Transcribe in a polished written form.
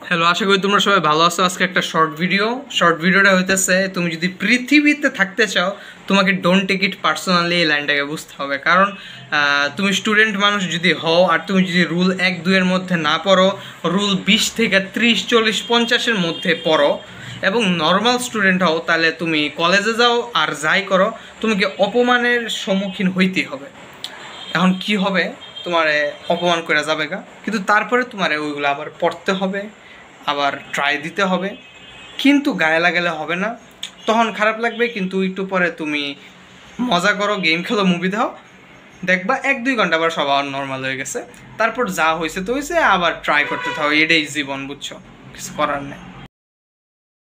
Hello, আশা করি তোমরা সবাই ভালো আছো। আজকে একটা শর্ট ভিডিওটা হইতেছে, তুমি যদি পৃথিবীতে থাকতে চাও তোমাকে ডোন্ট টেক ইট পার্সোনালি এই লাইনটাকে বুঝতে হবে। কারণ তুমি স্টুডেন্ট মানুষ যদি হও আর তুমি যদি রুল 1-2 এর মধ্যে না পড়ো, রুল 20 থেকে 30, 40, 50-এর মধ্যে পড়ো এবং নর্মাল স্টুডেন্ট হও, তাহলে তুমি কলেজে যাও আর যাই করো, তোমাকে অপমানের সম্মুখীন হইতেই হবে। এখন কি হবে, তোমারে অপমান করে যাবে গা, কিন্তু তারপরে তোমারে ওইগুলো আবার পড়তে হবে, আবার ট্রাই দিতে হবে, কিন্তু গায়ে লাগালে হবে না। তখন খারাপ লাগবে, কিন্তু একটু পরে তুমি মজা করো, গেম খেলো, মুভি দাও, দেখবা 1-2 ঘন্টা আবার সব আবার নর্মাল হয়ে গেছে। তারপর যা হয়েছে তো হয়েছে, আবার ট্রাই করতে থাকো। এটাই জীবন, বুঝছো, কিছু করার নেই।